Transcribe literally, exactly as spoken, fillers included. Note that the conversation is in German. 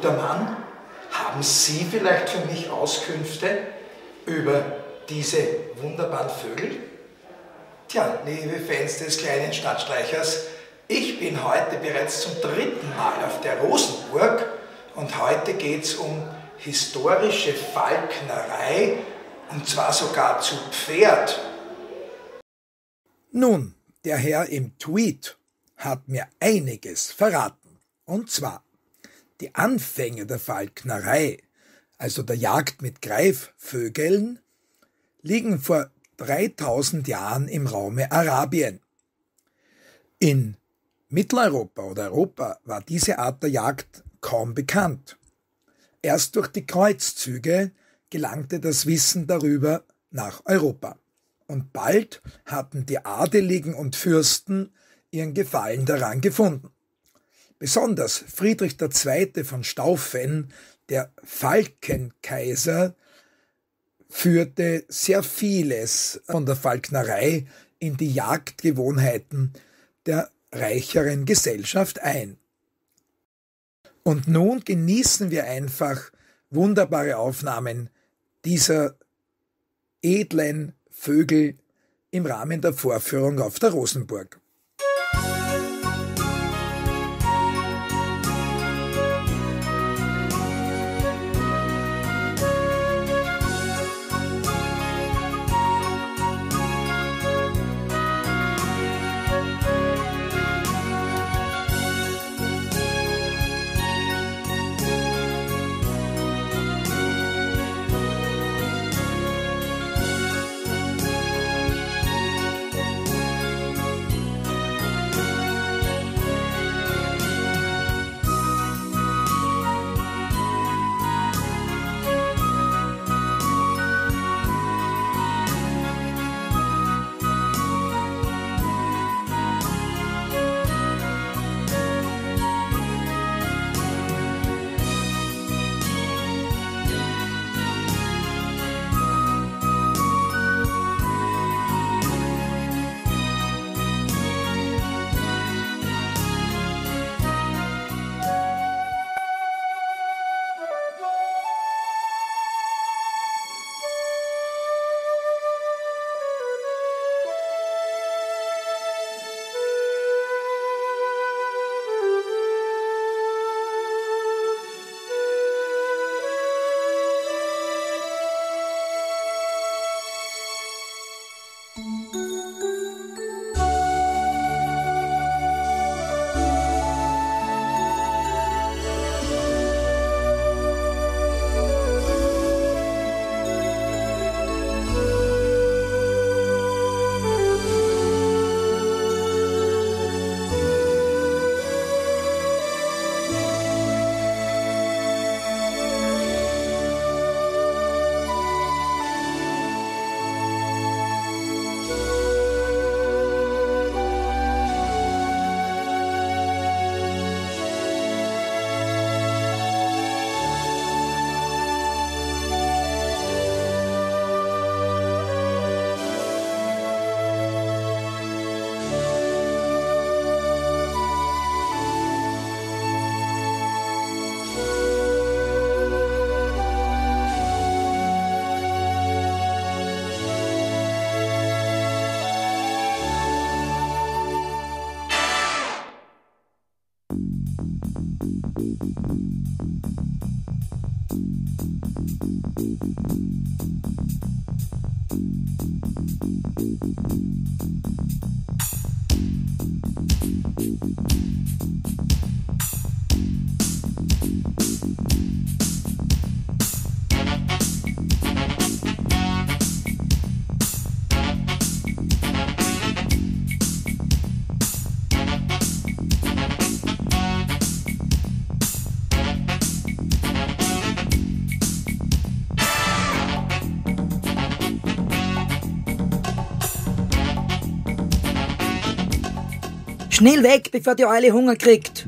guter Mann, haben Sie vielleicht für mich Auskünfte über diese wunderbaren Vögel? Tja, liebe Fans des kleinen Stadtstreichers, ich bin heute bereits zum dritten Mal auf der Rosenburg und heute geht es um historische Falknerei und zwar sogar zu Pferd. Nun, der Herr im Tweet hat mir einiges verraten. Und zwar, die Anfänge der Falknerei, also der Jagd mit Greifvögeln, liegen vor dreitausend Jahren im Raume Arabien. In Mitteleuropa oder Europa war diese Art der Jagd kaum bekannt. Erst durch die Kreuzzüge gelangte das Wissen darüber nach Europa. Und bald hatten die Adeligen und Fürsten ihren Gefallen daran gefunden. Besonders Friedrich der Zweite von Staufen, der Falkenkaiser, führte sehr vieles von der Falknerei in die Jagdgewohnheiten der reicheren Gesellschaft ein. Und nun genießen wir einfach wunderbare Aufnahmen dieser edlen Vögel im Rahmen der Vorführung auf der Rosenburg. Schnell weg, bevor die Eule Hunger kriegt.